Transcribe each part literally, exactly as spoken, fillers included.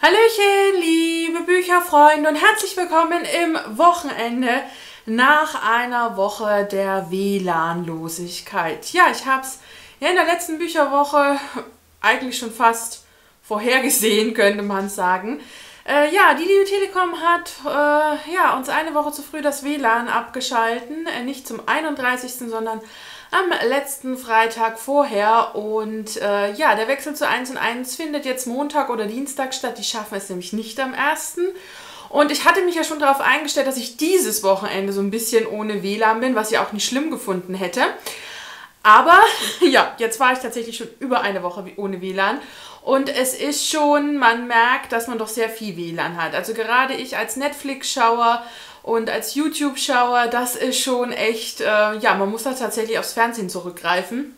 Hallöchen, liebe Bücherfreunde und herzlich willkommen im Wochenende nach einer Woche der W L A N-Losigkeit. Ja, ich habe es ja in der letzten Bücherwoche eigentlich schon fast vorhergesehen, könnte man sagen. Äh, ja, die liebe Telekom hat äh, ja, uns eine Woche zu früh das W L A N abgeschalten. Äh, nicht zum einunddreißigsten sondern am letzten Freitag vorher. Und äh, ja, der Wechsel zu eins und eins findet jetzt Montag oder Dienstag statt. Die schaffen es nämlich nicht am ersten Und ich hatte mich ja schon darauf eingestellt, dass ich dieses Wochenende so ein bisschen ohne W L A N bin, was ich auch nicht schlimm gefunden hätte. Aber ja, jetzt war ich tatsächlich schon über eine Woche ohne W L A N. Und es ist schon, man merkt, dass man doch sehr viel W L A N hat. Also gerade ich als Netflix-Schauer und als YouTube-Schauer, das ist schon echt, äh, ja, man muss da tatsächlich aufs Fernsehen zurückgreifen.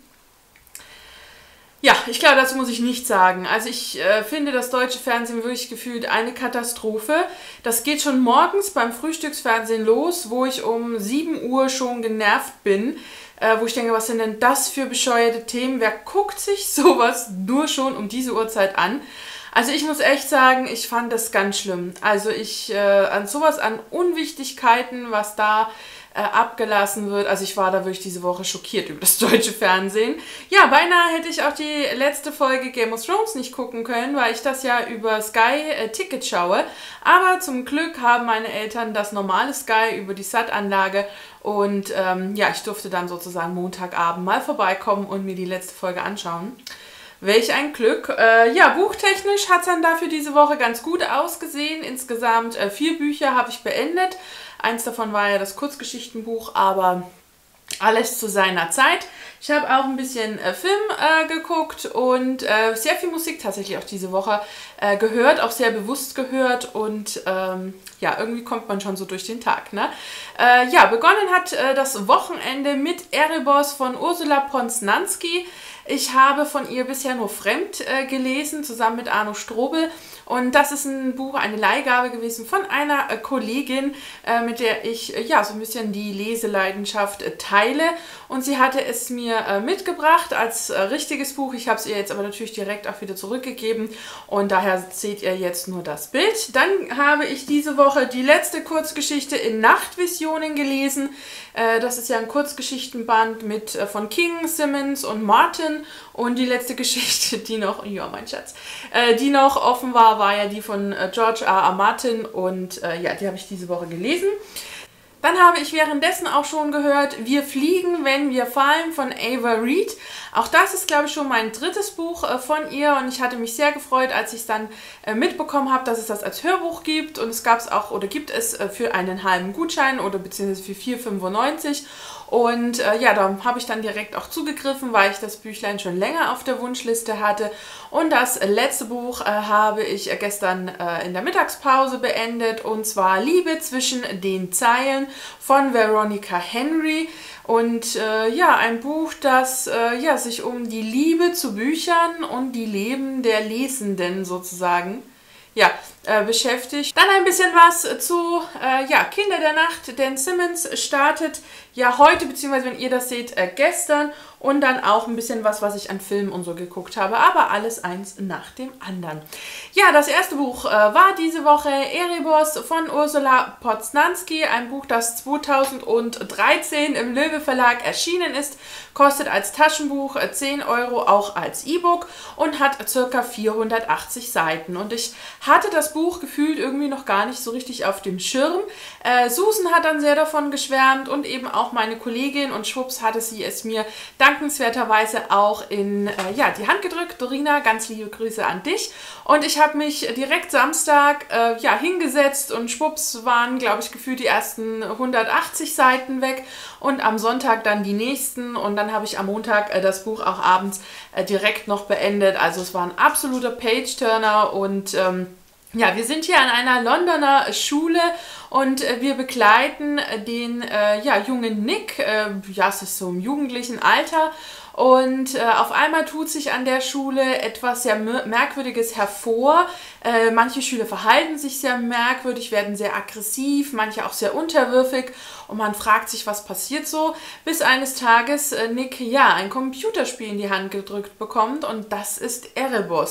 Ja, ich glaube, dazu muss ich nichts sagen. Also ich äh, finde das deutsche Fernsehen wirklich gefühlt eine Katastrophe. Das geht schon morgens beim Frühstücksfernsehen los, wo ich um sieben Uhr schon genervt bin. Äh, wo ich denke, was sind denn das für bescheuerte Themen? Wer guckt sich sowas nur schon um diese Uhrzeit an? Also ich muss echt sagen, ich fand das ganz schlimm. Also ich, äh, an sowas, an Unwichtigkeiten, was da äh, abgelassen wird. Also ich war da wirklich diese Woche schockiert über das deutsche Fernsehen. Ja, beinahe hätte ich auch die letzte Folge Game of Thrones nicht gucken können, weil ich das ja über Sky äh, Ticket schaue. Aber zum Glück haben meine Eltern das normale Sky über die Sat-Anlage. Und ähm, ja, ich durfte dann sozusagen Montagabend mal vorbeikommen und mir die letzte Folge anschauen. Welch ein Glück. Äh, ja, buchtechnisch hat es dann dafür diese Woche ganz gut ausgesehen. Insgesamt äh, vier Bücher habe ich beendet. Eins davon war ja das Kurzgeschichtenbuch, aber alles zu seiner Zeit. Ich habe auch ein bisschen äh, Film äh, geguckt und äh, sehr viel Musik tatsächlich auch diese Woche äh, gehört, auch sehr bewusst gehört und ähm, ja, irgendwie kommt man schon so durch den Tag, ne? Äh, ja, begonnen hat äh, das Wochenende mit Erebos von Ursula Posnanski. Ich habe von ihr bisher nur Fremd äh, gelesen, zusammen mit Arno Strobel. Und das ist ein Buch, eine Leihgabe gewesen von einer äh, Kollegin, äh, mit der ich äh, ja so ein bisschen die Leseleidenschaft äh, teile. Und sie hatte es mir äh, mitgebracht als äh, richtiges Buch. Ich habe es ihr jetzt aber natürlich direkt auch wieder zurückgegeben. Und daher seht ihr jetzt nur das Bild. Dann habe ich diese Woche die letzte Kurzgeschichte in Nachtvisionen gelesen. Äh, das ist ja ein Kurzgeschichtenband mit äh, von King, Simmons und Martin. Und die letzte Geschichte, die noch, ja mein Schatz, äh, die noch offen war, war ja die von äh, George R R. Martin und äh, ja, die habe ich diese Woche gelesen. Dann habe ich währenddessen auch schon gehört, Wir fliegen, wenn wir fallen von Ava Reed. Auch das ist, glaube ich, schon mein drittes Buch äh, von ihr und ich hatte mich sehr gefreut, als ich es dann äh, mitbekommen habe, dass es das als Hörbuch gibt und es gab es auch oder gibt es äh, für einen halben Gutschein oder beziehungsweise für vier fünfundneunzig. Und äh, ja, da habe ich dann direkt auch zugegriffen, weil ich das Büchlein schon länger auf der Wunschliste hatte. Und das letzte Buch äh, habe ich gestern äh, in der Mittagspause beendet. Und zwar Liebe zwischen den Zeilen von Veronica Henry. Und äh, ja, ein Buch, das äh, ja, sich um die Liebe zu Büchern und die Leben der Lesenden sozusagen ja, äh, beschäftigt. Dann ein bisschen was zu äh, ja, Kinder der Nacht, denn Simmons startet ja heute, beziehungsweise wenn ihr das seht, äh, gestern und dann auch ein bisschen was, was ich an Filmen und so geguckt habe, aber alles eins nach dem anderen. Ja, das erste Buch äh, war diese Woche Erebos von Ursula Posnanski, ein Buch, das zweitausenddreizehn im Löwe Verlag erschienen ist, kostet als Taschenbuch zehn Euro, auch als E-Book und hat ca. vierhundertachtzig Seiten. Und ich hatte das Buch gefühlt irgendwie noch gar nicht so richtig auf dem Schirm. Äh, Susan hat dann sehr davon geschwärmt und eben auch meine Kollegin und schwupps hatte sie es mir dankenswerterweise auch in äh, ja, die Hand gedrückt. Dorina, ganz liebe Grüße an dich. Und ich habe mich direkt Samstag äh, ja, hingesetzt und schwupps waren, glaube ich, gefühlt die ersten hundertachtzig Seiten weg und am Sonntag dann die nächsten und dann habe ich am Montag äh, das Buch auch abends äh, direkt noch beendet. Also es war ein absoluter Page-Turner und ähm, ja, wir sind hier an einer Londoner Schule und äh, wir begleiten den äh, ja, jungen Nick, äh, ja, es ist so im jugendlichen Alter und äh, auf einmal tut sich an der Schule etwas sehr Merkwürdiges hervor. Äh, manche Schüler verhalten sich sehr merkwürdig, werden sehr aggressiv, manche auch sehr unterwürfig und man fragt sich, was passiert so, bis eines Tages äh, Nick ja ein Computerspiel in die Hand gedrückt bekommt und das ist Erebos.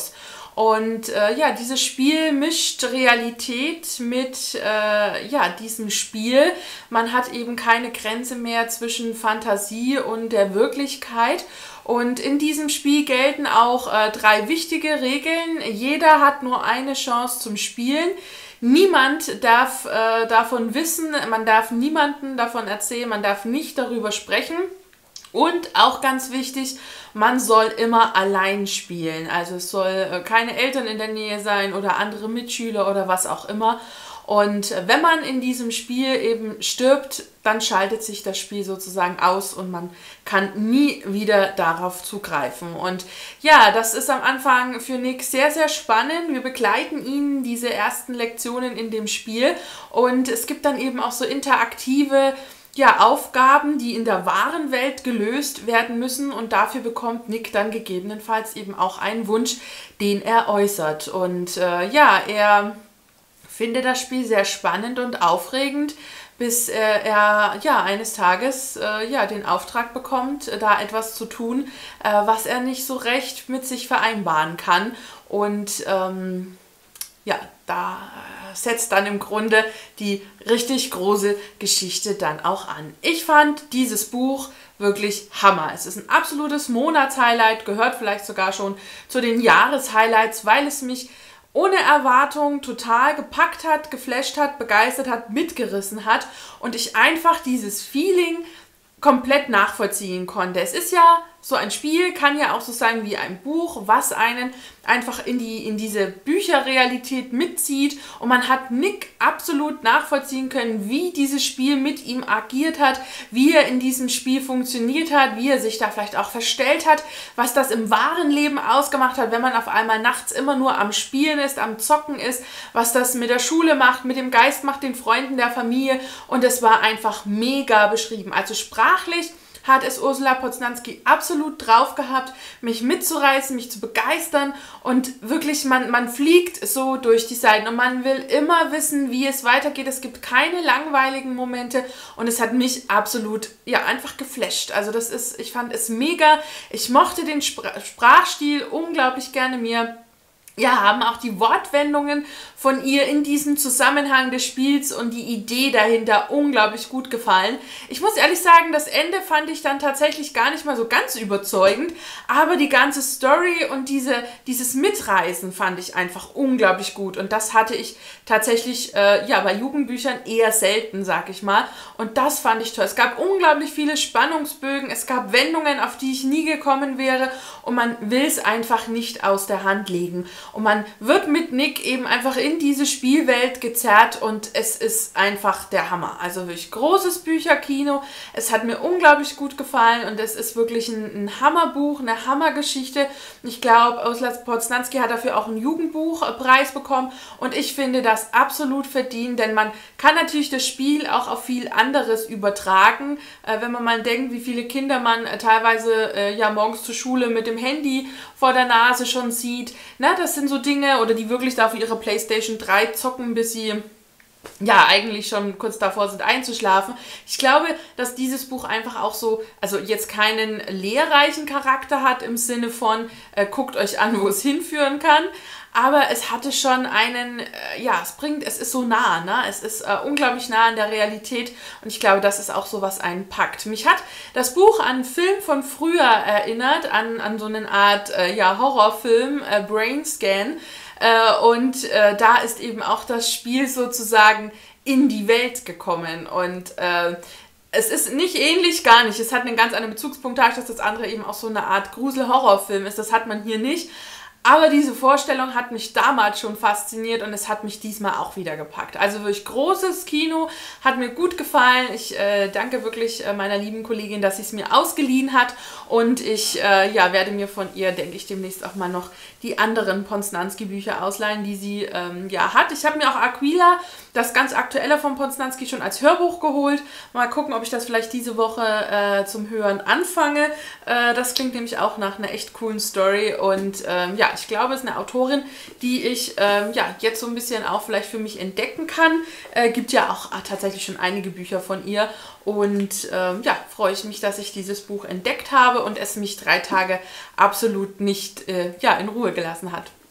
Und äh, ja, dieses Spiel mischt Realität mit äh, ja, diesem Spiel. Man hat eben keine Grenze mehr zwischen Fantasie und der Wirklichkeit. Und in diesem Spiel gelten auch äh, drei wichtige Regeln. Jeder hat nur eine Chance zum Spielen. Niemand darf äh, davon wissen, man darf niemanden davon erzählen, man darf nicht darüber sprechen. Und auch ganz wichtig, man soll immer allein spielen. Also es soll äh, keine Eltern in der Nähe sein oder andere Mitschüler oder was auch immer. Und wenn man in diesem Spiel eben stirbt, dann schaltet sich das Spiel sozusagen aus und man kann nie wieder darauf zugreifen. Und ja, das ist am Anfang für Nick sehr, sehr spannend. Wir begleiten ihn diese ersten Lektionen in dem Spiel und es gibt dann eben auch so interaktive ja, Aufgaben, die in der wahren Welt gelöst werden müssen und dafür bekommt Nick dann gegebenenfalls eben auch einen Wunsch, den er äußert. Und äh, ja, er finde das Spiel sehr spannend und aufregend, bis äh, er ja eines Tages äh, ja den Auftrag bekommt, äh, da etwas zu tun, äh, was er nicht so recht mit sich vereinbaren kann. Und ähm, ja, da setzt dann im Grunde die richtig große Geschichte dann auch an. Ich fand dieses Buch wirklich Hammer. Es ist ein absolutes Monatshighlight, gehört vielleicht sogar schon zu den Jahreshighlights, weil es mich ohne Erwartung total gepackt hat, geflasht hat, begeistert hat, mitgerissen hat und ich einfach dieses Feeling komplett nachvollziehen konnte. Es ist ja so ein Spiel, kann ja auch so sein wie ein Buch, was einen einfach in, die, in diese Bücherrealität mitzieht und man hat Nick absolut nachvollziehen können, wie dieses Spiel mit ihm agiert hat, wie er in diesem Spiel funktioniert hat, wie er sich da vielleicht auch verstellt hat, was das im wahren Leben ausgemacht hat, wenn man auf einmal nachts immer nur am Spielen ist, am Zocken ist, was das mit der Schule macht, mit dem Geist macht, den Freunden, der Familie und es war einfach mega beschrieben. Also sprachlich hat es Ursula Poznanski absolut drauf gehabt, mich mitzureißen, mich zu begeistern und wirklich, man, man fliegt so durch die Seiten und man will immer wissen, wie es weitergeht. Es gibt keine langweiligen Momente und es hat mich absolut, ja, einfach geflasht. Also das ist, ich fand es mega, ich mochte den Spr- Sprachstil unglaublich gerne mir. Ja, haben auch die Wortwendungen von ihr in diesem Zusammenhang des Spiels und die Idee dahinter unglaublich gut gefallen. Ich muss ehrlich sagen, das Ende fand ich dann tatsächlich gar nicht mal so ganz überzeugend, aber die ganze Story und diese, dieses Mitreißen fand ich einfach unglaublich gut und das hatte ich tatsächlich äh, ja, bei Jugendbüchern eher selten, sag ich mal, und das fand ich toll. Es gab unglaublich viele Spannungsbögen, es gab Wendungen, auf die ich nie gekommen wäre und man will es einfach nicht aus der Hand legen. Und man wird mit Nick eben einfach in diese Spielwelt gezerrt und es ist einfach der Hammer. Also wirklich großes Bücherkino. Es hat mir unglaublich gut gefallen und es ist wirklich ein, ein Hammerbuch, eine Hammergeschichte. Ich glaube, Ursula Poznanski hat dafür auch einen Jugendbuchpreis bekommen und ich finde das absolut verdient, denn man kann natürlich das Spiel auch auf viel anderes übertragen. Äh, wenn man mal denkt, wie viele Kinder man äh, teilweise äh, ja morgens zur Schule mit dem Handy vor der Nase schon sieht. Na, das sind so Dinge, oder die wirklich da auf ihre PlayStation drei zocken, bis sie ja eigentlich schon kurz davor sind einzuschlafen. Ich glaube, dass dieses Buch einfach auch so, also jetzt keinen lehrreichen Charakter hat im Sinne von, äh, guckt euch an, wo es hinführen kann, aber es hatte schon einen, äh, ja, es bringt, es ist so nah, ne? Es ist äh, unglaublich nah an der Realität und ich glaube, das ist auch so, was einen packt. Mich hat das Buch an einen Film von früher erinnert, an, an so eine Art, äh, ja, Horrorfilm, äh, Brain Scan, äh, und äh, da ist eben auch das Spiel sozusagen in die Welt gekommen und äh, es ist nicht ähnlich, gar nicht. Es hat einen ganz anderen Bezugspunkt, dadurch, dass das andere eben auch so eine Art Grusel-Horrorfilm ist. Das hat man hier nicht. Aber diese Vorstellung hat mich damals schon fasziniert und es hat mich diesmal auch wieder gepackt. Also wirklich großes Kino, hat mir gut gefallen. Ich äh, danke wirklich äh, meiner lieben Kollegin, dass sie es mir ausgeliehen hat und ich äh, ja, werde mir von ihr, denke ich, demnächst auch mal noch die anderen Poznanski-Bücher ausleihen, die sie ähm, ja hat. Ich habe mir auch Aquila, das ganz aktuelle von Poznanski, schon als Hörbuch geholt. Mal gucken, ob ich das vielleicht diese Woche äh, zum Hören anfange. Äh, das klingt nämlich auch nach einer echt coolen Story und ähm, ja, ich glaube, es ist eine Autorin, die ich ähm, ja, jetzt so ein bisschen auch vielleicht für mich entdecken kann. Äh, gibt ja auch ah, tatsächlich schon einige Bücher von ihr. Und ähm, ja, freue ich mich, dass ich dieses Buch entdeckt habe und es mich drei Tage absolut nicht äh, ja, in Ruhe gelassen hat.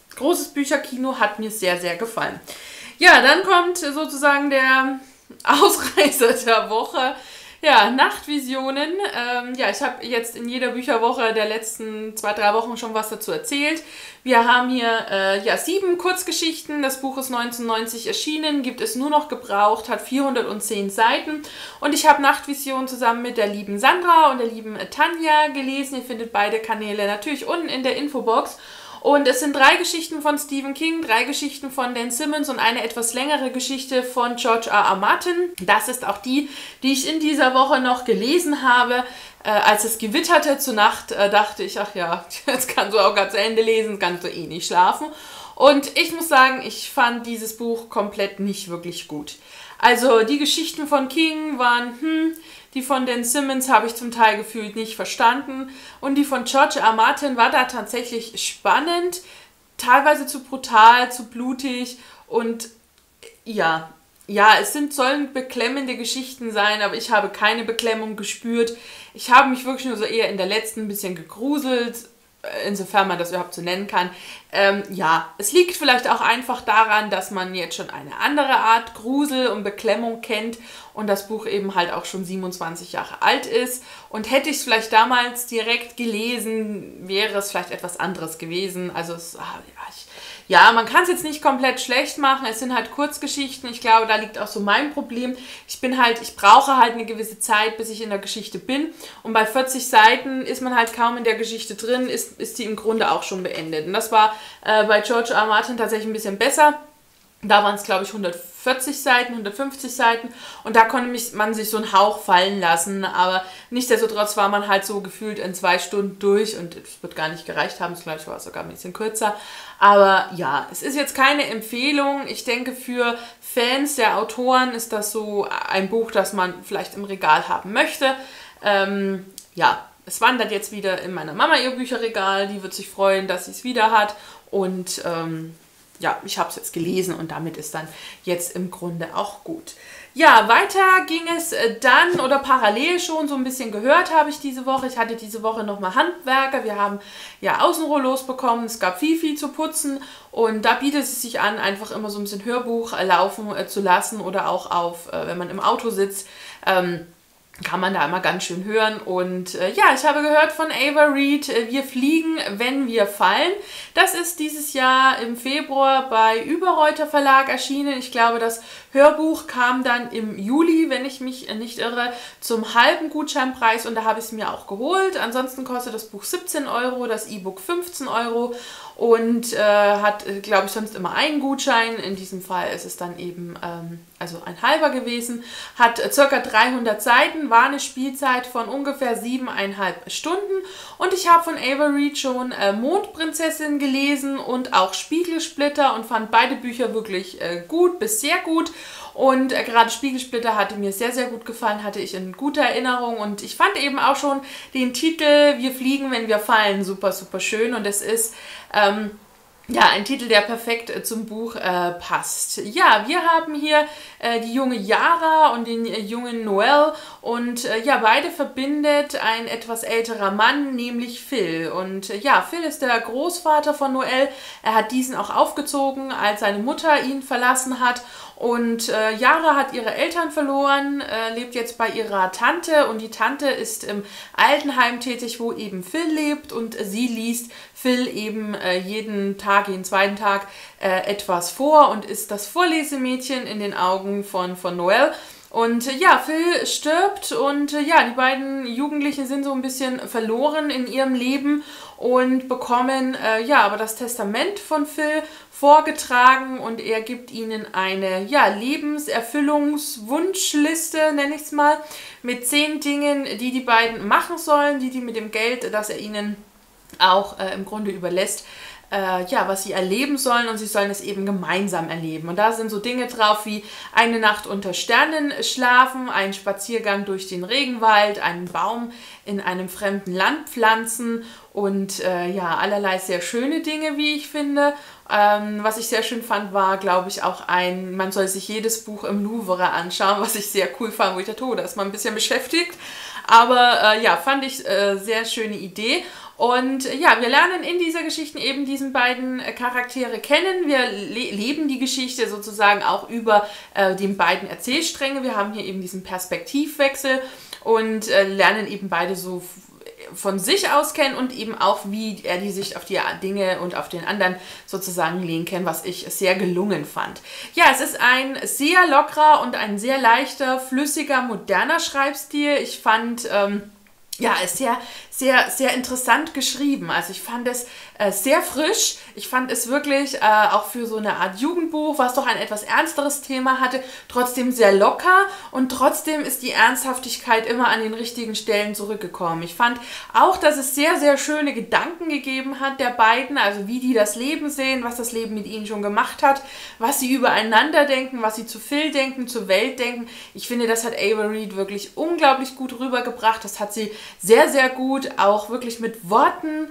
großes Bücherkino, hat mir sehr, sehr gefallen. Ja, dann kommt sozusagen der Ausreißer der Woche. Ja, Nachtvisionen. Ähm, ja, ich habe jetzt in jeder Bücherwoche der letzten zwei, drei Wochen schon was dazu erzählt. Wir haben hier äh, ja, sieben Kurzgeschichten. Das Buch ist neunzehnhundertneunzig erschienen, gibt es nur noch gebraucht, hat vierhundertzehn Seiten. Und ich habe Nachtvisionen zusammen mit der lieben Sandra und der lieben Tanja gelesen. Ihr findet beide Kanäle natürlich unten in der Infobox. Und es sind drei Geschichten von Stephen King, drei Geschichten von Dan Simmons und eine etwas längere Geschichte von George R. R. Martin. Das ist auch die, die ich in dieser Woche noch gelesen habe. Äh, als es gewitterte zur Nacht, äh, dachte ich, ach ja, jetzt kannst du auch ganz zu Ende lesen, kannst du eh nicht schlafen. Und ich muss sagen, ich fand dieses Buch komplett nicht wirklich gut. Also die Geschichten von King waren, hm, die von Dan Simmons habe ich zum Teil gefühlt nicht verstanden. Und die von George R. R. Martin war da tatsächlich spannend, teilweise zu brutal, zu blutig. Und ja, ja, es sind, sollen beklemmende Geschichten sein, aber ich habe keine Beklemmung gespürt. Ich habe mich wirklich nur so eher in der letzten ein bisschen gegruselt, insofern man das überhaupt so nennen kann. Ähm, ja, es liegt vielleicht auch einfach daran, dass man jetzt schon eine andere Art Grusel und Beklemmung kennt und das Buch eben halt auch schon siebenundzwanzig Jahre alt ist. Und hätte ich es vielleicht damals direkt gelesen, wäre es vielleicht etwas anderes gewesen. Also es, ah, ja, ich, ja, man kann es jetzt nicht komplett schlecht machen. Es sind halt Kurzgeschichten. Ich glaube, da liegt auch so mein Problem. Ich bin halt, ich brauche halt eine gewisse Zeit, bis ich in der Geschichte bin. Und bei vierzig Seiten ist man halt kaum in der Geschichte drin, ist, ist die im Grunde auch schon beendet. Und das war äh, bei George R. R. Martin tatsächlich ein bisschen besser. Da waren es, glaube ich, hundertvierzig Seiten, hundertfünfzig Seiten und da konnte mich, man sich so einen Hauch fallen lassen, aber nichtsdestotrotz war man halt so gefühlt in zwei Stunden durch und es wird gar nicht gereicht haben, ich glaube, ich war sogar ein bisschen kürzer. Aber ja, es ist jetzt keine Empfehlung. Ich denke, für Fans der Autoren ist das so ein Buch, das man vielleicht im Regal haben möchte. Ähm, ja, es wandert jetzt wieder in meiner Mama ihr Bücherregal, die wird sich freuen, dass sie es wieder hat und ähm, ja, ich habe es jetzt gelesen und damit ist dann jetzt im Grunde auch gut. Ja, weiter ging es dann oder parallel schon so ein bisschen gehört habe ich diese Woche. Ich hatte diese Woche nochmal Handwerker. Wir haben ja Außenrollos bekommen. Es gab viel, viel zu putzen und da bietet es sich an, einfach immer so ein bisschen Hörbuch laufen äh, zu lassen oder auch auf, äh, wenn man im Auto sitzt, ähm, kann man da immer ganz schön hören. Und äh, ja, ich habe gehört von Ava Reed, äh, wir fliegen, wenn wir fallen. Das ist dieses Jahr im Februar bei Überreuter Verlag erschienen. Ich glaube, das Hörbuch kam dann im Juli, wenn ich mich nicht irre, zum halben Gutscheinpreis und da habe ich es mir auch geholt. Ansonsten kostet das Buch siebzehn Euro, das E-Book fünfzehn Euro und äh, hat, glaube ich, sonst immer einen Gutschein. In diesem Fall ist es dann eben ähm, also ein halber gewesen. Hat äh, circa dreihundert Seiten, war eine Spielzeit von ungefähr siebeneinhalb Stunden und ich habe von Ava Reed schon äh, Mondprinzessin gelesen und auch Spiegelsplitter und fand beide Bücher wirklich äh, gut bis sehr gut. Und äh, gerade Spiegelsplitter hatte mir sehr, sehr gut gefallen, hatte ich in guter Erinnerung und ich fand eben auch schon den Titel Wir fliegen, wenn wir fallen super, super schön und es ist ähm, ja ein Titel, der perfekt äh, zum Buch äh, passt. Ja, wir haben hier äh, die junge Yara und den äh, jungen Noel und äh, ja, beide verbindet ein etwas älterer Mann, nämlich Phil. Und äh, ja, Phil ist der Großvater von Noel. Er hat diesen auch aufgezogen, als seine Mutter ihn verlassen hat. Und äh, Yara hat ihre Eltern verloren, äh, lebt jetzt bei ihrer Tante und die Tante ist im Altenheim tätig, wo eben Phil lebt und äh, sie liest Phil eben äh, jeden Tag, jeden zweiten Tag äh, etwas vor und ist das Vorlesemädchen in den Augen von, von Noel. Und äh, ja, Phil stirbt und äh, ja, die beiden Jugendlichen sind so ein bisschen verloren in ihrem Leben und bekommen äh, ja aber das Testament von Phil vorgetragen und er gibt ihnen eine ja, Lebenserfüllungswunschliste, nenne ich es mal, mit zehn Dingen, die die beiden machen sollen, die die mit dem Geld, das er ihnen auch äh, im Grunde überlässt, äh, ja, was sie erleben sollen und sie sollen es eben gemeinsam erleben. Und da sind so Dinge drauf wie eine Nacht unter Sternen schlafen, ein Spaziergang durch den Regenwald, einen Baum in einem fremden Land pflanzen und äh, ja, allerlei sehr schöne Dinge, wie ich finde. Ähm, was ich sehr schön fand, war, glaube ich, auch ein, man soll sich jedes Buch im Louvre anschauen, was ich sehr cool fand, wo ich dachte, oh, da ist man ein bisschen beschäftigt. Aber äh, ja, fand ich äh, sehr schöne Idee. Und äh, ja, wir lernen in dieser Geschichte eben diesen beiden äh, Charaktere kennen. Wir le leben die Geschichte sozusagen auch über äh, den beiden Erzählstränge. Wir haben hier eben diesen Perspektivwechsel und äh, lernen eben beide so von sich aus kennen und eben auch, wie er die Sicht auf die Dinge und auf den anderen sozusagen legen kann, was ich sehr gelungen fand. Ja, es ist ein sehr lockerer und ein sehr leichter, flüssiger, moderner Schreibstil. Ich fand... Ähm, Ja, ist sehr, sehr, sehr interessant geschrieben. Also ich fand es äh, sehr frisch. Ich fand es wirklich äh, auch für so eine Art Jugendbuch, was doch ein etwas ernsteres Thema hatte, trotzdem sehr locker und trotzdem ist die Ernsthaftigkeit immer an den richtigen Stellen zurückgekommen. Ich fand auch, dass es sehr, sehr schöne Gedanken gegeben hat der beiden, also wie die das Leben sehen, was das Leben mit ihnen schon gemacht hat, was sie übereinander denken, was sie zu Phil denken, zur Welt denken. Ich finde, das hat Ava Reid wirklich unglaublich gut rübergebracht. Das hat sie sehr, sehr gut auch wirklich mit Worten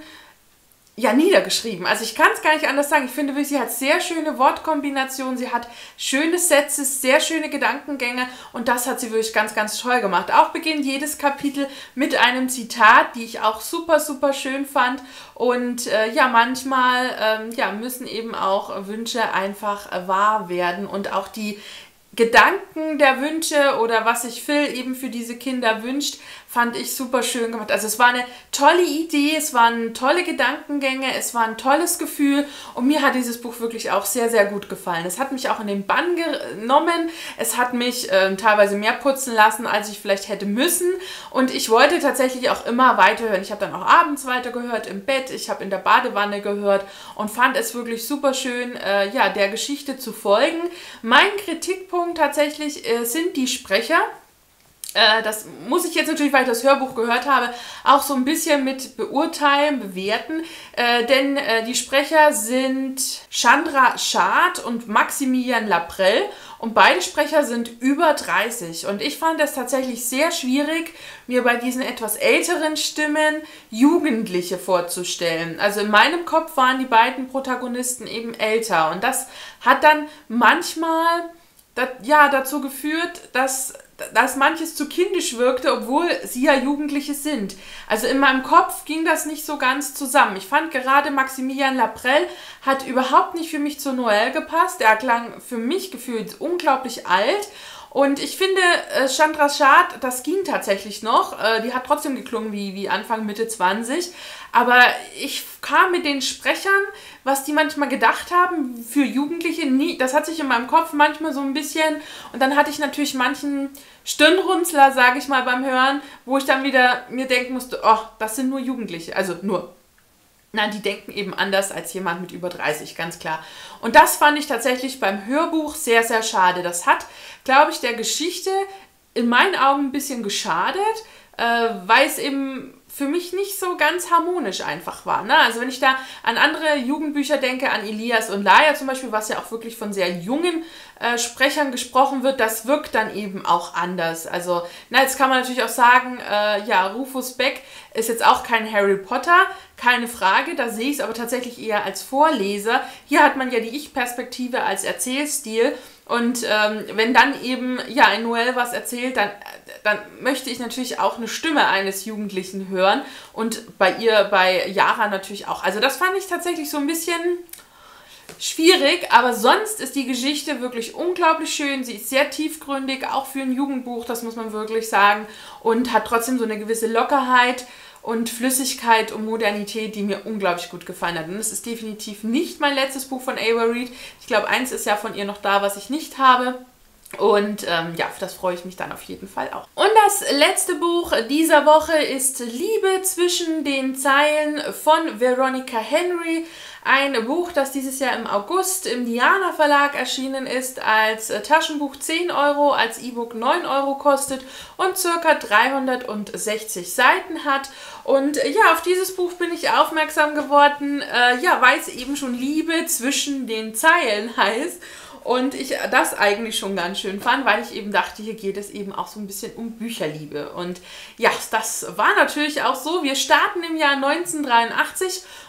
ja, niedergeschrieben. Also ich kann es gar nicht anders sagen. Ich finde, sie hat sehr schöne Wortkombinationen, sie hat schöne Sätze, sehr schöne Gedankengänge und das hat sie wirklich ganz, ganz toll gemacht. Auch beginnt jedes Kapitel mit einem Zitat, die ich auch super, super schön fand und äh, ja, manchmal ähm, ja, müssen eben auch Wünsche einfach äh, wahr werden und auch die Gedanken der Wünsche oder was sich Phil eben für diese Kinder wünscht, fand ich super schön gemacht. Also es war eine tolle Idee, es waren tolle Gedankengänge, es war ein tolles Gefühl und mir hat dieses Buch wirklich auch sehr, sehr gut gefallen. Es hat mich auch in den Bann genommen, es hat mich äh, teilweise mehr putzen lassen, als ich vielleicht hätte müssen und ich wollte tatsächlich auch immer weiterhören. Ich habe dann auch abends weitergehört im Bett, ich habe in der Badewanne gehört und fand es wirklich super schön, äh, ja, der Geschichte zu folgen. Mein Kritikpunkt tatsächlich äh, sind die Sprecher. Äh, das muss ich jetzt natürlich, weil ich das Hörbuch gehört habe, auch so ein bisschen mit beurteilen, bewerten. Äh, denn äh, die Sprecher sind Chandra Schad und Maximilian Laprelle und beide Sprecher sind über dreißig. Und ich fand es tatsächlich sehr schwierig, mir bei diesen etwas älteren Stimmen Jugendliche vorzustellen. Also in meinem Kopf waren die beiden Protagonisten eben älter. Und das hat dann manchmal das, ja, dazu geführt, dass dass manches zu kindisch wirkte, obwohl sie ja Jugendliche sind. Also in meinem Kopf ging das nicht so ganz zusammen. Ich fand gerade Maximilian Laprelle hat überhaupt nicht für mich zu Noël gepasst. Er klang für mich gefühlt unglaublich alt. Und ich finde, äh, Chandra Schad, das ging tatsächlich noch. Äh, die hat trotzdem geklungen wie, wie Anfang, Mitte zwanzig. Aber ich kam mit den Sprechern, was die manchmal gedacht haben, für Jugendliche, nie, das hat sich in meinem Kopf manchmal so ein bisschen... Und dann hatte ich natürlich manchen Stirnrunzler, sage ich mal, beim Hören, wo ich dann wieder mir denken musste, oh, das sind nur Jugendliche. Also nur... Nein, die denken eben anders als jemand mit über dreißig, ganz klar. Und das fand ich tatsächlich beim Hörbuch sehr, sehr schade. Das hat, glaube ich, der Geschichte in meinen Augen ein bisschen geschadet, äh, weil es eben für mich nicht so ganz harmonisch einfach war. Ne? Also wenn ich da an andere Jugendbücher denke, an Elias und Laia zum Beispiel, was ja auch wirklich von sehr jungen äh, Sprechern gesprochen wird, das wirkt dann eben auch anders. Also na, jetzt kann man natürlich auch sagen, äh, ja, Rufus Beck ist jetzt auch kein Harry Potter, keine Frage, da sehe ich es aber tatsächlich eher als Vorleser. Hier hat man ja die Ich-Perspektive als Erzählstil und ähm, wenn dann eben ja ein Noël was erzählt, dann, dann möchte ich natürlich auch eine Stimme eines Jugendlichen hören und bei ihr, bei Yara natürlich auch. Also das fand ich tatsächlich so ein bisschen schwierig, aber sonst ist die Geschichte wirklich unglaublich schön. Sie ist sehr tiefgründig, auch für ein Jugendbuch, das muss man wirklich sagen, und hat trotzdem so eine gewisse Lockerheit und Flüssigkeit und Modernität, die mir unglaublich gut gefallen hat. Und es ist definitiv nicht mein letztes Buch von Ava Reid. Ich glaube, eins ist ja von ihr noch da, was ich nicht habe. Und ähm, ja, auf das freue ich mich dann auf jeden Fall auch. Und das letzte Buch dieser Woche ist Liebe zwischen den Zeilen von Veronica Henry. Ein Buch, das dieses Jahr im August im Diana Verlag erschienen ist, als Taschenbuch zehn Euro, als E-Book neun Euro kostet und ca. dreihundertsechzig Seiten hat. Und ja, auf dieses Buch bin ich aufmerksam geworden, äh, ja, weil es eben schon Liebe zwischen den Zeilen heißt. Und ich das eigentlich schon ganz schön fand, weil ich eben dachte, hier geht es eben auch so ein bisschen um Bücherliebe. Und ja, das war natürlich auch so. Wir starten im Jahr neunzehnhundertdreiundachtzig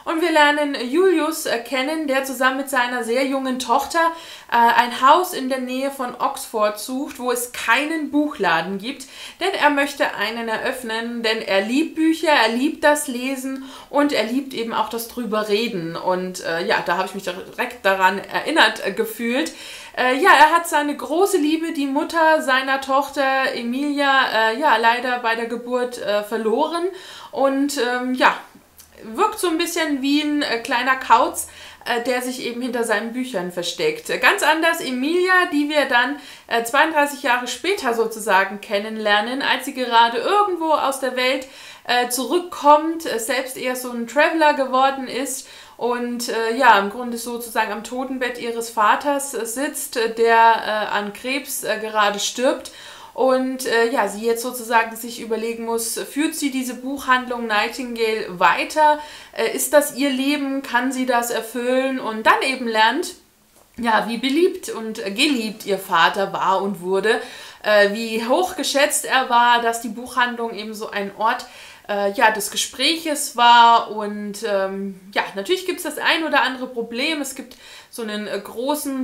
und wir lernen Julius äh, kennen, der zusammen mit seiner sehr jungen Tochter äh, ein Haus in der Nähe von Oxford sucht, wo es keinen Buchladen gibt, denn er möchte einen eröffnen, denn er liebt Bücher, er liebt das Lesen und er liebt eben auch das drüber reden. Und äh, ja, da habe ich mich direkt daran erinnert äh, gefühlt. Äh, ja, er hat seine große Liebe, die Mutter seiner Tochter Emilia, äh, ja, leider bei der Geburt äh, verloren und ähm, ja, wirkt so ein bisschen wie ein äh, kleiner Kauz, äh, der sich eben hinter seinen Büchern versteckt. Ganz anders Emilia, die wir dann äh, zweiunddreißig Jahre später sozusagen kennenlernen, als sie gerade irgendwo aus der Welt äh, zurückkommt, äh, selbst eher so ein Traveler geworden ist und äh, ja, im Grunde sozusagen am Totenbett ihres Vaters äh, sitzt, äh, der äh, an Krebs äh, gerade stirbt. Und äh, ja, sie jetzt sozusagen sich überlegen muss, führt sie diese Buchhandlung Nightingale weiter? Äh, ist das ihr Leben? Kann sie das erfüllen? Und dann eben lernt, ja, wie beliebt und äh, geliebt ihr Vater war und wurde, äh, wie hochgeschätzt er war, dass die Buchhandlung eben so ein Ort äh, ja, des Gespräches war. Und ähm, ja, natürlich gibt es das ein oder andere Problem. Es gibt so einen äh, großen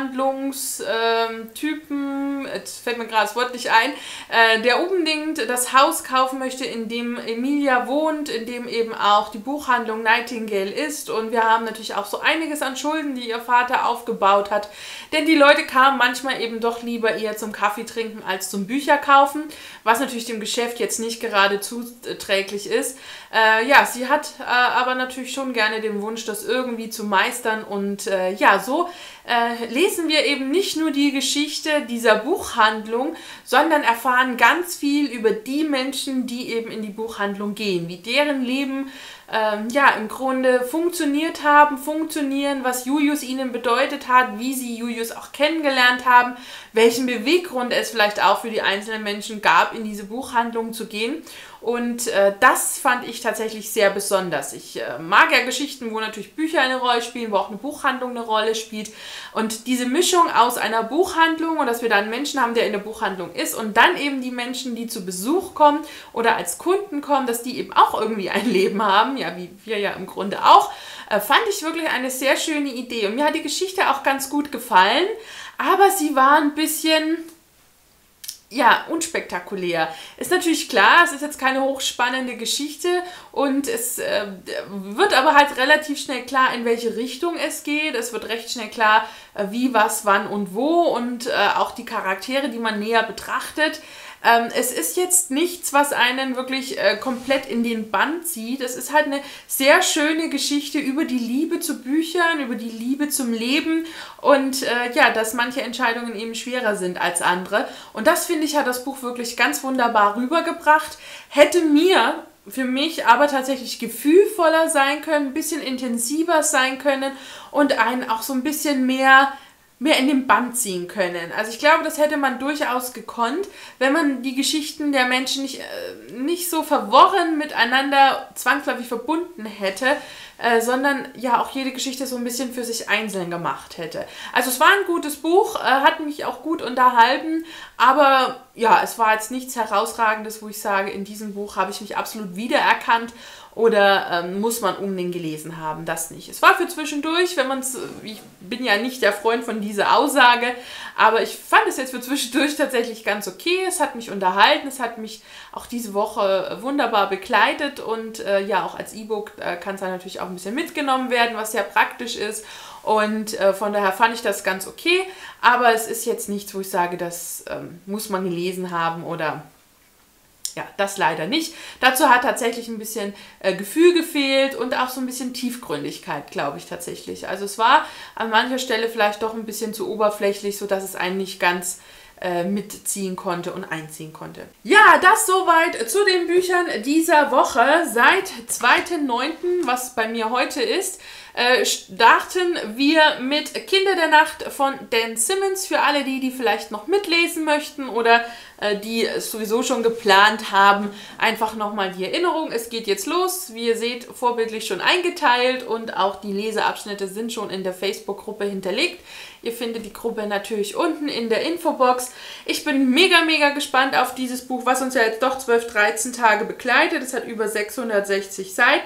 Buchhandlungstypen, äh, jetzt fällt mir gerade das Wort nicht ein, äh, der unbedingt das Haus kaufen möchte, in dem Emilia wohnt, in dem eben auch die Buchhandlung Nightingale ist. Und wir haben natürlich auch so einiges an Schulden, die ihr Vater aufgebaut hat. Denn die Leute kamen manchmal eben doch lieber eher zum Kaffee trinken als zum Bücher kaufen, was natürlich dem Geschäft jetzt nicht gerade zuträglich ist. Äh, ja, sie hat äh, aber natürlich schon gerne den Wunsch, das irgendwie zu meistern und äh, ja, so äh, lesen wir eben nicht nur die Geschichte dieser Buchhandlung, sondern erfahren ganz viel über die Menschen, die eben in die Buchhandlung gehen, wie deren Leben ähm, ja im Grunde funktioniert haben, funktionieren, was Julius ihnen bedeutet hat, wie sie Julius auch kennengelernt haben, welchen Beweggrund es vielleicht auch für die einzelnen Menschen gab, in diese Buchhandlung zu gehen. Und äh, das fand ich tatsächlich sehr besonders. Ich äh, mag ja Geschichten, wo natürlich Bücher eine Rolle spielen, wo auch eine Buchhandlung eine Rolle spielt. Und diese Mischung aus einer Buchhandlung und dass wir da einen Menschen haben, der in der Buchhandlung ist und dann eben die Menschen, die zu Besuch kommen oder als Kunden kommen, dass die eben auch irgendwie ein Leben haben, ja, wie wir ja im Grunde auch, äh, fand ich wirklich eine sehr schöne Idee. Und mir hat die Geschichte auch ganz gut gefallen, aber sie war ein bisschen... ja, unspektakulär. Ist natürlich klar, es ist jetzt keine hochspannende Geschichte und es äh, wird aber halt relativ schnell klar, in welche Richtung es geht. Es wird recht schnell klar, äh, wie, was, wann und wo und äh, auch die Charaktere, die man näher betrachtet. Ähm, es ist jetzt nichts, was einen wirklich äh, komplett in den Bann zieht. Es ist halt eine sehr schöne Geschichte über die Liebe zu Büchern, über die Liebe zum Leben und äh, ja, dass manche Entscheidungen eben schwerer sind als andere. Und das, finde ich, hat das Buch wirklich ganz wunderbar rübergebracht. Hätte mir für mich aber tatsächlich gefühlvoller sein können, ein bisschen intensiver sein können und einen auch so ein bisschen mehr... mehr in den Bann ziehen können. Also ich glaube, das hätte man durchaus gekonnt, wenn man die Geschichten der Menschen nicht, äh, nicht so verworren miteinander zwangsläufig verbunden hätte, äh, sondern ja auch jede Geschichte so ein bisschen für sich einzeln gemacht hätte. Also es war ein gutes Buch, äh, hat mich auch gut unterhalten, aber ja, es war jetzt nichts Herausragendes, wo ich sage, in diesem Buch habe ich mich absolut wiedererkannt oder ähm, muss man unbedingt gelesen haben, das nicht. Es war für zwischendurch, wenn man es, ich bin ja nicht der Freund von dieser Aussage, aber ich fand es jetzt für zwischendurch tatsächlich ganz okay. Es hat mich unterhalten, es hat mich auch diese Woche wunderbar begleitet und äh, ja, auch als E-Book äh, kann es dann natürlich auch ein bisschen mitgenommen werden, was sehr praktisch ist. Und äh, von daher fand ich das ganz okay, aber es ist jetzt nichts, wo ich sage, das ähm, muss man gelesen haben oder... ja, das leider nicht. Dazu hat tatsächlich ein bisschen äh, Gefühl gefehlt und auch so ein bisschen Tiefgründigkeit, glaube ich tatsächlich. Also es war an mancher Stelle vielleicht doch ein bisschen zu oberflächlich, sodass es einen nicht ganz äh, mitziehen konnte und einziehen konnte. Ja, das soweit zu den Büchern dieser Woche. Seit zweiten neunten, was bei mir heute ist, äh, starten wir mit Kinder der Nacht von Dan Simmons. Für alle die, die vielleicht noch mitlesen möchten oder äh, die es sowieso schon geplant haben, einfach nochmal die Erinnerung. Es geht jetzt los. Wie ihr seht, vorbildlich schon eingeteilt und auch die Leseabschnitte sind schon in der Facebook-Gruppe hinterlegt. Ihr findet die Gruppe natürlich unten in der Infobox. Ich bin mega, mega gespannt auf dieses Buch, was uns ja jetzt doch zwölf, dreizehn Tage begleitet. Es hat über sechshundertsechzig Seiten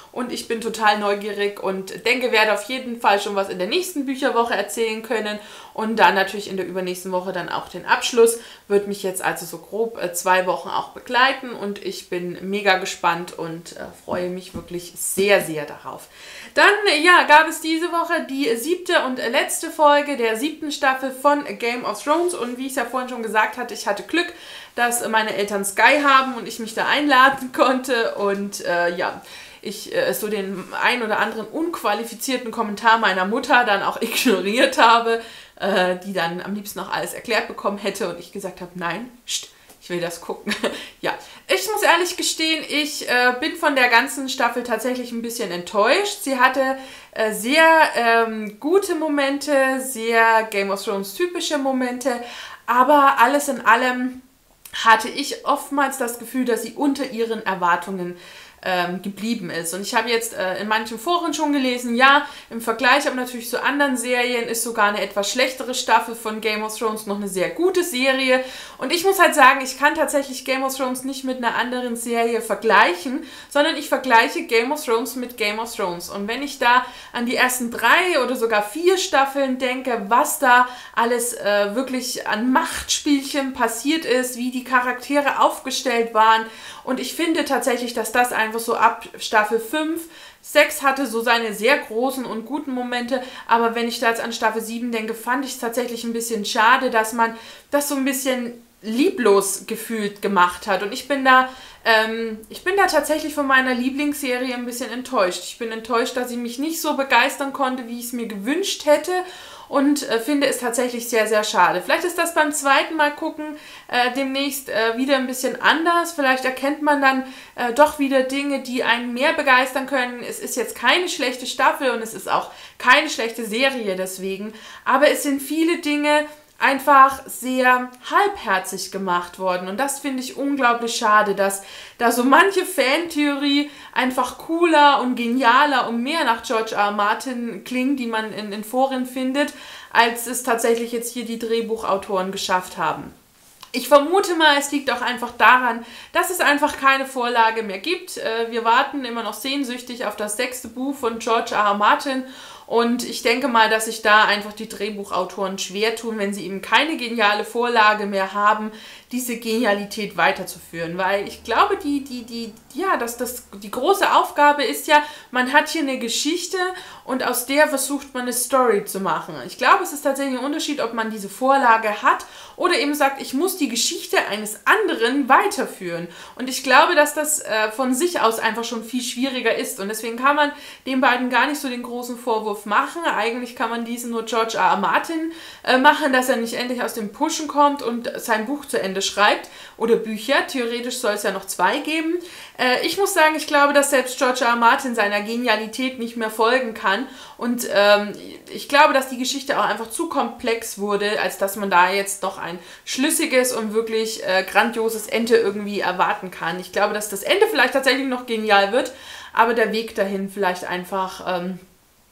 und ich bin total neugierig und denke, werde auf jeden Fall schon was in der nächsten Bücherwoche erzählen können und dann natürlich in der übernächsten Woche dann auch den Abschluss. Wird mich jetzt also so grob äh, zwei Wochen auch begleiten und ich bin mega gespannt und äh, freue mich wirklich sehr, sehr darauf. Dann ja, gab es diese Woche die siebte und letzte Folge der siebten Staffel von Game of Thrones und wie ich es ja vorhin schon gesagt hatte, ich hatte Glück, dass meine Eltern Sky haben und ich mich da einladen konnte und äh, ja, ich äh, so den ein oder anderen unqualifizierten Kommentar meiner Mutter dann auch ignoriert habe, äh, die dann am liebsten noch alles erklärt bekommen hätte und ich gesagt habe, nein, pst, ich will das gucken. Ja, ich muss ehrlich gestehen, ich äh, bin von der ganzen Staffel tatsächlich ein bisschen enttäuscht. Sie hatte äh, sehr ähm, gute Momente, sehr Game of Thrones typische Momente, aber alles in allem hatte ich oftmals das Gefühl, dass sie unter ihren Erwartungen ähm, geblieben ist. Und ich habe jetzt äh, in manchen Foren schon gelesen, ja, im Vergleich aber natürlich zu anderen Serien ist sogar eine etwas schlechtere Staffel von Game of Thrones noch eine sehr gute Serie. Und ich muss halt sagen, ich kann tatsächlich Game of Thrones nicht mit einer anderen Serie vergleichen, sondern ich vergleiche Game of Thrones mit Game of Thrones. Und wenn ich da an die ersten drei oder sogar vier Staffeln denke, was da alles äh, wirklich an Machtspielchen passiert ist, wie die Charaktere aufgestellt waren. Und ich finde tatsächlich, dass das einfach so ab Staffel fünf, sechs hatte so seine sehr großen und guten Momente, aber wenn ich da jetzt an Staffel sieben denke, fand ich es tatsächlich ein bisschen schade, dass man das so ein bisschen lieblos gefühlt gemacht hat. Und ich bin da, ähm, ich bin da tatsächlich von meiner Lieblingsserie ein bisschen enttäuscht. Ich bin enttäuscht, dass sie mich nicht so begeistern konnte, wie ich es mir gewünscht hätte. Und äh, finde es tatsächlich sehr, sehr schade. Vielleicht ist das beim zweiten Mal gucken äh, demnächst äh, wieder ein bisschen anders. Vielleicht erkennt man dann äh, doch wieder Dinge, die einen mehr begeistern können. Es ist jetzt keine schlechte Staffel und es ist auch keine schlechte Serie deswegen. Aber es sind viele Dinge einfach sehr halbherzig gemacht worden. Und das finde ich unglaublich schade, dass da so manche Fantheorie einfach cooler und genialer und mehr nach George R. R. Martin klingt, die man in, in Foren findet, als es tatsächlich jetzt hier die Drehbuchautoren geschafft haben. Ich vermute mal, es liegt auch einfach daran, dass es einfach keine Vorlage mehr gibt. Wir warten immer noch sehnsüchtig auf das sechste Buch von George R. R. Martin. Und ich denke mal, dass sich da einfach die Drehbuchautoren schwer tun, wenn sie eben keine geniale Vorlage mehr haben, diese Genialität weiterzuführen. Weil ich glaube, die, die, die, ja, das, das, die große Aufgabe ist ja, man hat hier eine Geschichte und aus der versucht man eine Story zu machen. Ich glaube, es ist tatsächlich ein Unterschied, ob man diese Vorlage hat oder eben sagt, ich muss die Geschichte eines anderen weiterführen. Und ich glaube, dass das äh, von sich aus einfach schon viel schwieriger ist. Und deswegen kann man den beiden gar nicht so den großen Vorwurf machen. Eigentlich kann man diesen nur George R. R. Martin äh, machen, dass er nicht endlich aus dem Pushen kommt und sein Buch zu Ende schreibt oder Bücher. Theoretisch soll es ja noch zwei geben. Äh, ich muss sagen, ich glaube, dass selbst George R. R. Martin seiner Genialität nicht mehr folgen kann und ähm, ich glaube, dass die Geschichte auch einfach zu komplex wurde, als dass man da jetzt noch ein schlüssiges und wirklich äh, grandioses Ende irgendwie erwarten kann. Ich glaube, dass das Ende vielleicht tatsächlich noch genial wird, aber der Weg dahin vielleicht einfach ähm,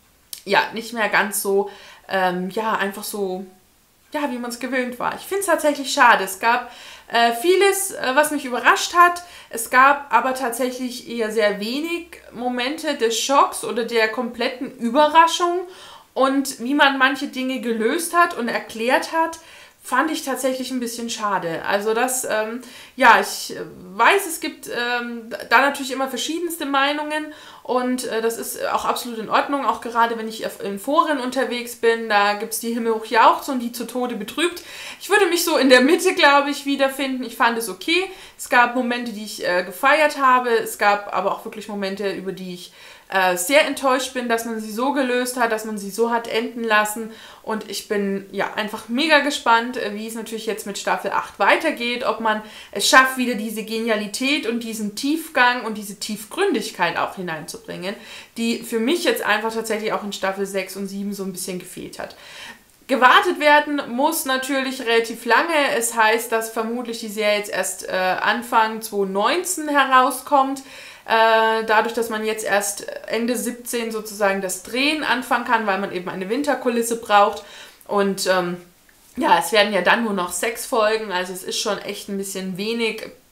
ja, nicht mehr ganz so, ähm, ja, einfach so, ja, wie man es gewöhnt war. Ich finde es tatsächlich schade. Es gab äh, vieles, äh, was mich überrascht hat. Es gab aber tatsächlich eher sehr wenig Momente des Schocks oder der kompletten Überraschung. Und wie man manche Dinge gelöst hat und erklärt hat, fand ich tatsächlich ein bisschen schade. Also das, ähm, ja, ich weiß, es gibt ähm, da natürlich immer verschiedenste Meinungen und äh, das ist auch absolut in Ordnung, auch gerade wenn ich in Foren unterwegs bin, da gibt es die Himmelhoch jauchzt und die zu Tode betrübt. Ich würde mich so in der Mitte, glaube ich, wiederfinden. Ich fand es okay. Es gab Momente, die ich äh, gefeiert habe, es gab aber auch wirklich Momente, über die ich äh, sehr enttäuscht bin, dass man sie so gelöst hat, dass man sie so hat enden lassen und ich bin ja einfach mega gespannt, äh, wie es natürlich jetzt mit Staffel acht weitergeht, ob man es schafft, wieder diese Genialität und diesen Tiefgang und diese Tiefgründigkeit auch hineinzubringen, die für mich jetzt einfach tatsächlich auch in Staffel sechs und sieben so ein bisschen gefehlt hat. Gewartet werden muss natürlich relativ lange. Es heißt, dass vermutlich die Serie jetzt erst äh, Anfang zwanzig neunzehn herauskommt. Äh, dadurch, dass man jetzt erst Ende siebzehn sozusagen das Drehen anfangen kann, weil man eben eine Winterkulisse braucht. Und ähm, ja, es werden ja dann nur noch sechs Folgen, also es ist schon echt ein bisschen wenig.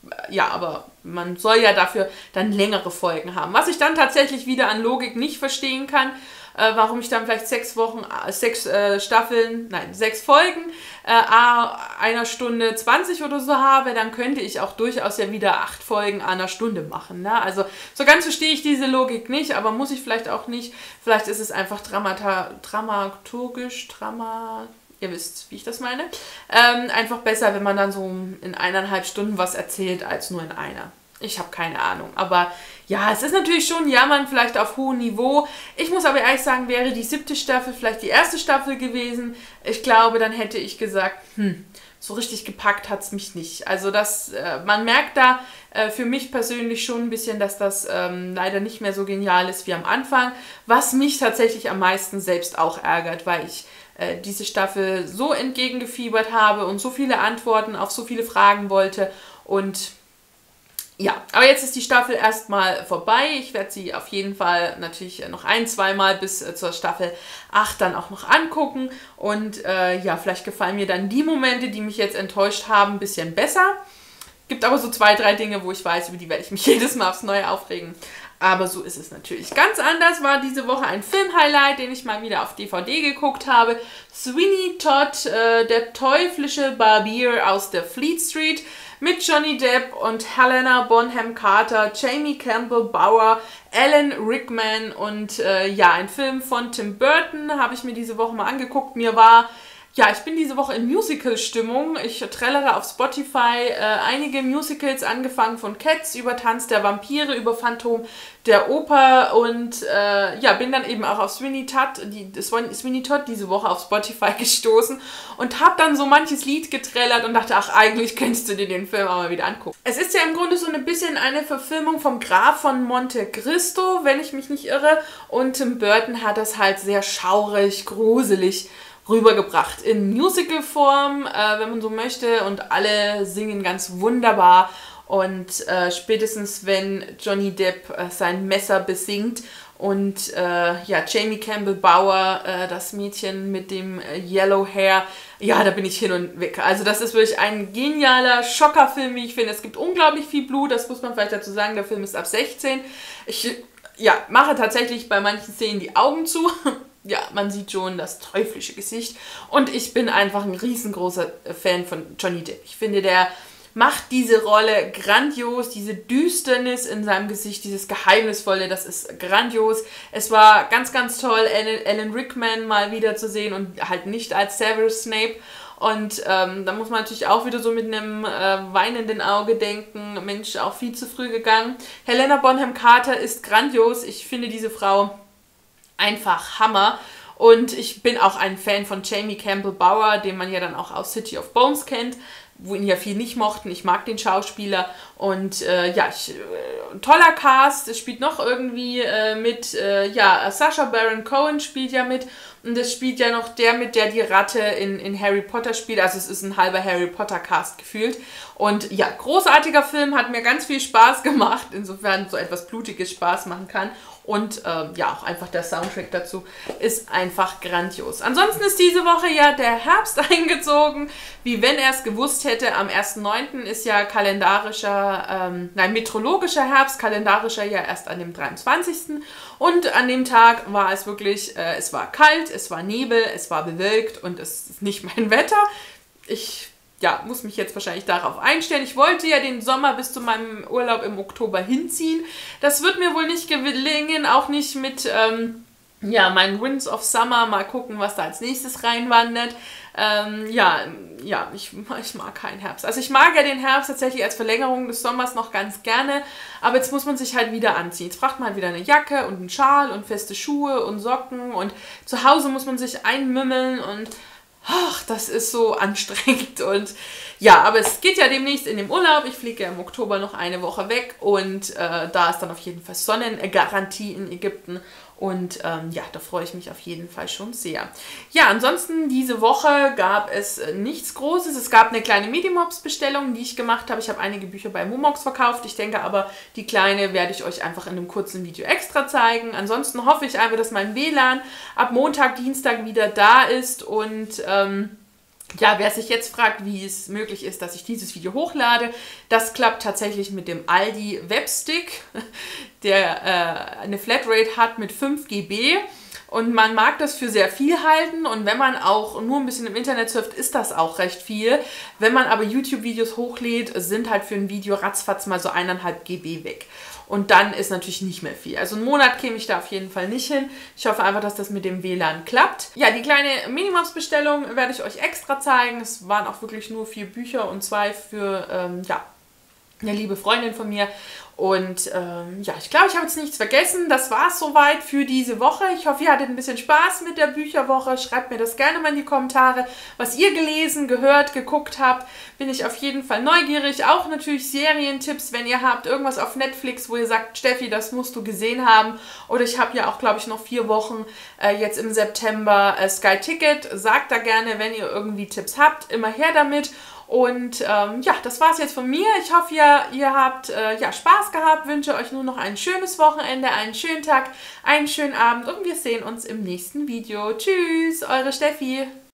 ja, aber man soll ja dafür dann längere Folgen haben. Was ich dann tatsächlich wieder an Logik nicht verstehen kann, äh, warum ich dann vielleicht sechs Wochen, äh, sechs äh, Staffeln, nein, sechs Folgen, äh, einer Stunde zwanzig oder so habe, dann könnte ich auch durchaus ja wieder acht Folgen einer Stunde machen. Ne? Also so ganz verstehe ich diese Logik nicht, aber muss ich vielleicht auch nicht. Vielleicht ist es einfach dramata dramaturgisch, drama... Ihr wisst, wie ich das meine. Ähm, einfach besser, wenn man dann so in eineinhalb Stunden was erzählt, als nur in einer. Ich habe keine Ahnung. Aber ja, es ist natürlich schon Jammern, vielleicht auf hohem Niveau. Ich muss aber ehrlich sagen, wäre die siebte Staffel vielleicht die erste Staffel gewesen, ich glaube, dann hätte ich gesagt, hm, so richtig gepackt hat es mich nicht. Also das, äh, man merkt da äh, für mich persönlich schon ein bisschen, dass das ähm, leider nicht mehr so genial ist wie am Anfang. Was mich tatsächlich am meisten selbst auch ärgert, weil ich äh, diese Staffel so entgegengefiebert habe und so viele Antworten auf so viele Fragen wollte. Und ja, aber jetzt ist die Staffel erstmal vorbei. Ich werde sie auf jeden Fall natürlich noch ein, zweimal bis äh, zur Staffel acht dann auch noch angucken. Und äh, ja, vielleicht gefallen mir dann die Momente, die mich jetzt enttäuscht haben, ein bisschen besser. Gibt aber so zwei, drei Dinge, wo ich weiß, über die werde ich mich jedes Mal aufs Neue aufregen. Aber so ist es natürlich. Ganz anders war diese Woche ein Film-Highlight, den ich mal wieder auf D V D geguckt habe. Sweeney Todd, äh, der teuflische Barbier aus der Fleet Street. Mit Johnny Depp und Helena Bonham Carter, Jamie Campbell Bower, Alan Rickman und äh, ja, ein Film von Tim Burton habe ich mir diese Woche mal angeguckt. Mir war, ja, ich bin diese Woche in Musical-Stimmung. Ich trällere auf Spotify äh, einige Musicals, angefangen von Cats über Tanz der Vampire, über Phantom der Oper und äh, ja, bin dann eben auch auf Sweeney Todd, die, Sweeney Todd diese Woche auf Spotify gestoßen und habe dann so manches Lied getrellert und dachte, ach, eigentlich könntest du dir den Film auch mal wieder angucken. Es ist ja im Grunde so ein bisschen eine Verfilmung vom Graf von Monte Cristo, wenn ich mich nicht irre, und Tim Burton hat das halt sehr schaurig, gruselig rübergebracht in Musical-Form, äh, wenn man so möchte, und alle singen ganz wunderbar. Und äh, spätestens wenn Johnny Depp äh, sein Messer besingt und äh, ja, Jamie Campbell Bower, äh, das Mädchen mit dem äh, Yellow Hair, ja, da bin ich hin und weg. Also das ist wirklich ein genialer Schockerfilm, wie ich finde. Es gibt unglaublich viel Blut, das muss man vielleicht dazu sagen, der Film ist ab sechzehn. Ich ja, mache tatsächlich bei manchen Szenen die Augen zu. Ja, man sieht schon das teuflische Gesicht. Und ich bin einfach ein riesengroßer Fan von Johnny Depp. Ich finde, der macht diese Rolle grandios, diese Düsternis in seinem Gesicht, dieses Geheimnisvolle, das ist grandios. Es war ganz, ganz toll, Alan, Alan Rickman mal wieder zu sehen und halt nicht als Severus Snape. Und ähm, da muss man natürlich auch wieder so mit einem äh, weinenden Auge denken, Mensch, auch viel zu früh gegangen. Helena Bonham Carter ist grandios. Ich finde diese Frau einfach Hammer. Und ich bin auch ein Fan von Jamie Campbell Bower, den man ja dann auch aus City of Bones kennt, wo ihn ja viele nicht mochten. Ich mag den Schauspieler und äh, ja, ich, äh, toller Cast. Es spielt noch irgendwie äh, mit, äh, ja, Sacha Baron Cohen spielt ja mit und es spielt ja noch der mit, der die Ratte in, in Harry Potter spielt. Also es ist ein halber Harry Potter Cast gefühlt. Und ja, großartiger Film, hat mir ganz viel Spaß gemacht, insofern so etwas Blutiges Spaß machen kann. Und ähm, ja, auch einfach der Soundtrack dazu ist einfach grandios. Ansonsten ist diese Woche ja der Herbst eingezogen, wie wenn er es gewusst hätte. Am ersten neunten ist ja kalendarischer, ähm, nein, meteorologischer Herbst, kalendarischer ja erst an dem dreiundzwanzigsten Und an dem Tag war es wirklich, äh, es war kalt, es war Nebel, es war bewölkt und es ist nicht mein Wetter. Ich ja, muss mich jetzt wahrscheinlich darauf einstellen. Ich wollte ja den Sommer bis zu meinem Urlaub im Oktober hinziehen. Das wird mir wohl nicht gelingen, auch nicht mit ähm, ja, meinen Winds of Summer. Mal gucken, was da als nächstes reinwandert. Ähm, ja, ja ich, ich mag keinen Herbst. Also ich mag ja den Herbst tatsächlich als Verlängerung des Sommers noch ganz gerne, aber jetzt muss man sich halt wieder anziehen. Jetzt braucht man halt wieder eine Jacke und einen Schal und feste Schuhe und Socken und zu Hause muss man sich einmümmeln und ach, das ist so anstrengend und ja, aber es geht ja demnächst in den Urlaub. Ich fliege ja im Oktober noch eine Woche weg und äh, da ist dann auf jeden Fall Sonnengarantie in Ägypten und ähm, ja, da freue ich mich auf jeden Fall schon sehr. Ja, ansonsten diese Woche gab es äh, nichts Großes. Es gab eine kleine Medimobs-Bestellung, die ich gemacht habe. Ich habe einige Bücher bei Momox verkauft. Ich denke aber, die kleine werde ich euch einfach in einem kurzen Video extra zeigen. Ansonsten hoffe ich einfach, dass mein W L A N ab Montag, Dienstag wieder da ist und ähm, Ja, wer sich jetzt fragt, wie es möglich ist, dass ich dieses Video hochlade, das klappt tatsächlich mit dem Aldi Webstick, der äh, eine Flatrate hat mit fünf Gigabyte. Und man mag das für sehr viel halten und wenn man auch nur ein bisschen im Internet surft, ist das auch recht viel. Wenn man aber YouTube-Videos hochlädt, sind halt für ein Video ratzfatz mal so eineinhalb Gigabyte weg. Und dann ist natürlich nicht mehr viel. Also einen Monat käme ich da auf jeden Fall nicht hin. Ich hoffe einfach, dass das mit dem W L A N klappt. Ja, die kleine Minimums-Bestellung werde ich euch extra zeigen. Es waren auch wirklich nur vier Bücher und zwei für, ähm, ja, eine liebe Freundin von mir. Und ähm, ja, ich glaube, ich habe jetzt nichts vergessen. Das war es soweit für diese Woche. Ich hoffe, ihr hattet ein bisschen Spaß mit der Bücherwoche. Schreibt mir das gerne mal in die Kommentare, was ihr gelesen, gehört, geguckt habt. Bin ich auf jeden Fall neugierig. Auch natürlich Serientipps, wenn ihr habt irgendwas auf Netflix, wo ihr sagt, Steffi, das musst du gesehen haben. Oder ich habe ja auch, glaube ich, noch vier Wochen äh, jetzt im September äh, Sky Ticket. Sagt da gerne, wenn ihr irgendwie Tipps habt, immer her damit. Und ähm, ja, das war es jetzt von mir. Ich hoffe, ihr, ihr habt äh, ja, Spaß gehabt. Wünsche euch nur noch ein schönes Wochenende, einen schönen Tag, einen schönen Abend und wir sehen uns im nächsten Video. Tschüss, eure Steffi.